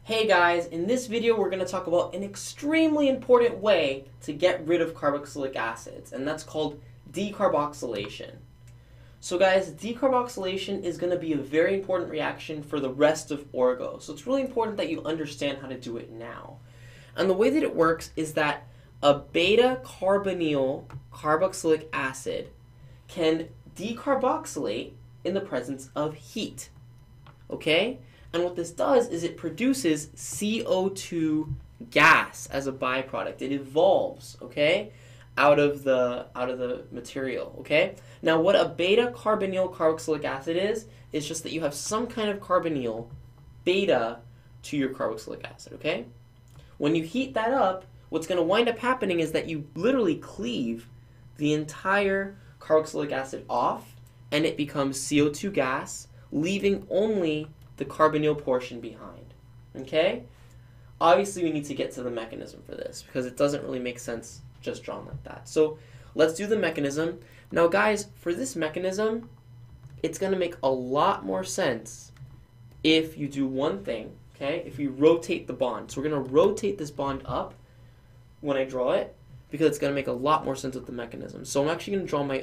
Hey guys, in this video we're going to talk about an extremely important way to get rid of carboxylic acids, and that's called decarboxylation. So guys, decarboxylation is going to be a very important reaction for the rest of Orgo, so it's really important that you understand how to do it now. And the way that it works is that a beta-carbonyl carboxylic acid can decarboxylate in the presence of heat, okay? And what this does is it produces CO2 gas as a byproduct. It evolves, okay, out of the material, okay? Now, what a beta-carbonyl carboxylic acid is just that you have some kind of carbonyl beta to your carboxylic acid, okay? When you heat that up, what's going to wind up happening is that you literally cleave the entire carboxylic acid off, and it becomes CO2 gas, leaving only the carbonyl portion behind, okay? Obviously, we need to get to the mechanism for this because it doesn't really make sense just drawn like that. So let's do the mechanism. Now, guys, for this mechanism, it's going to make a lot more sense if you do one thing, okay? If you rotate the bond. So we're going to rotate this bond up when I draw it because it's going to make a lot more sense with the mechanism. So I'm actually going to draw my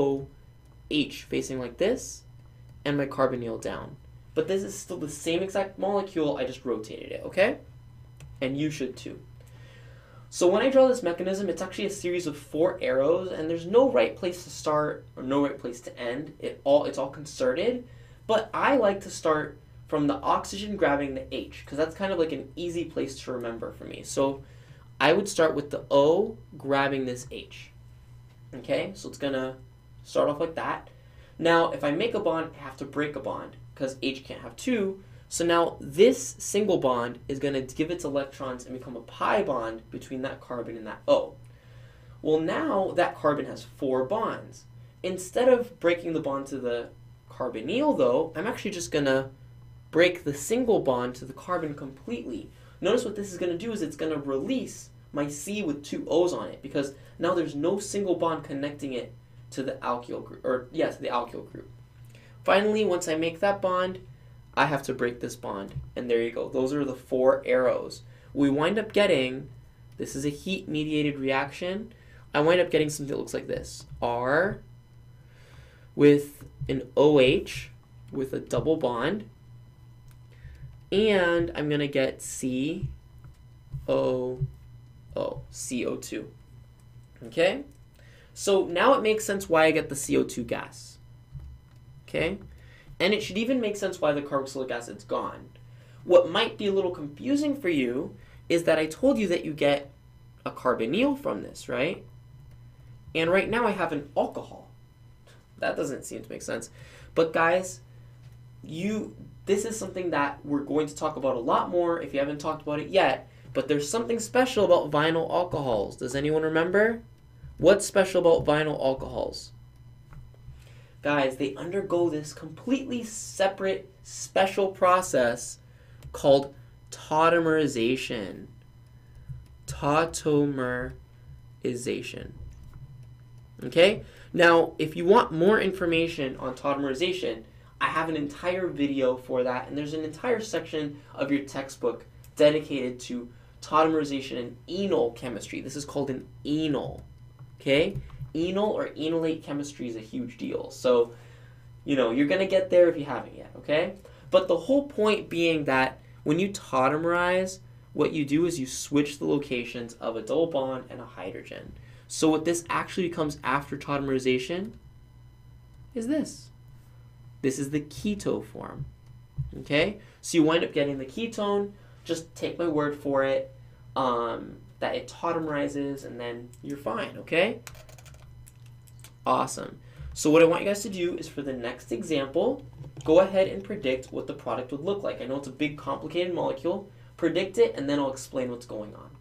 OH facing like this and my carbonyl down. But this is still the same exact molecule, I just rotated it, okay? And you should too. So when I draw this mechanism, it's actually a series of 4 arrows, and there's no right place to start or no right place to end. It's all concerted, but I like to start from the oxygen grabbing the H, because that's kind of like an easy place to remember for me. So I would start with the O grabbing this H, okay? So it's gonna start off like that. Now, if I make a bond, I have to break a bond, because H can't have 2. So now this single bond is going to give its electrons and become a pi bond between that carbon and that O. Well, now that carbon has 4 bonds. Instead of breaking the bond to the carbonyl, though, I'm actually just going to break the single bond to the carbon completely. Notice what this is going to do is it's going to release my C with 2 O's on it, because now there's no single bond connecting it to the alkyl group, to the alkyl group. Finally, once I make that bond, I have to break this bond. And there you go. Those are the 4 arrows. We wind up getting, this is a heat-mediated reaction, I wind up getting something that looks like this. R with an OH with a double bond. And I'm going to get CO2. Okay? So now it makes sense why I get the CO2 gas. Okay? And it should even make sense why the carboxylic acid's gone. What might be a little confusing for you is that I told you that you get a carbonyl from this, right? And right now I have an alcohol. That doesn't seem to make sense. But guys, this is something that we're going to talk about a lot more if you haven't talked about it yet. But there's something special about vinyl alcohols. Does anyone remember? What's special about vinyl alcohols? Guys, they undergo this completely separate, special process called tautomerization. Tautomerization. Okay? Now, if you want more information on tautomerization, I have an entire video for that, and there's an entire section of your textbook dedicated to tautomerization and enol chemistry. This is called an enol. Okay? Enol or enolate chemistry is a huge deal. So, you're going to get there if you haven't yet, okay? But the whole point being that when you tautomerize, what you do is you switch the locations of a double bond and a hydrogen. So what this actually becomes after tautomerization is this. This is the keto form, okay? So you wind up getting the ketone. Just take my word for it, that it tautomerizes, and then you're fine, okay? Awesome. So what I want you guys to do is for the next example, go ahead and predict what the product would look like. I know it's a big, complicated molecule. Predict it, and then I'll explain what's going on.